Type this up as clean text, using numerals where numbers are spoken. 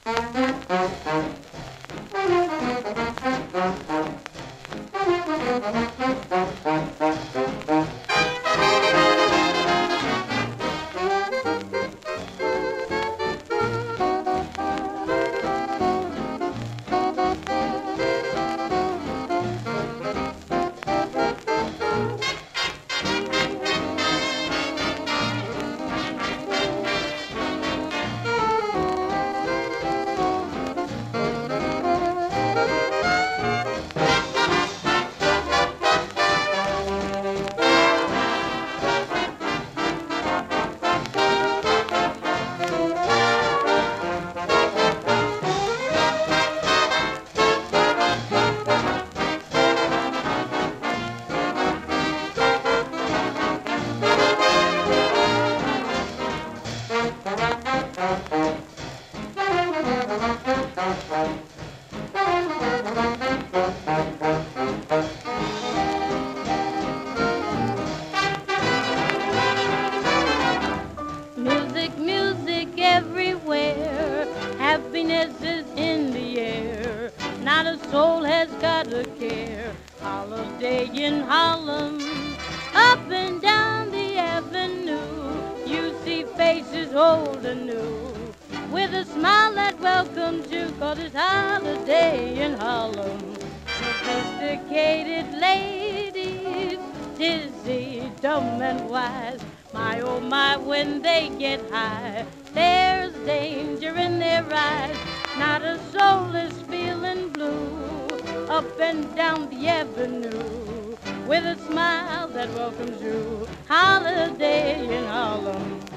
Music, music everywhere. Happiness is in the air. Not a soul has got a care. Holiday in Harlem. Up and down the avenue, you see faces old and new, with a smile that welcomes you, 'cause it's holiday in Harlem. Sophisticated ladies, dizzy, dumb and wise, my oh my, when they get high, there's danger in their eyes. Not a soul is feeling blue, up and down the avenue, with a smile that welcomes you. Holiday in Harlem.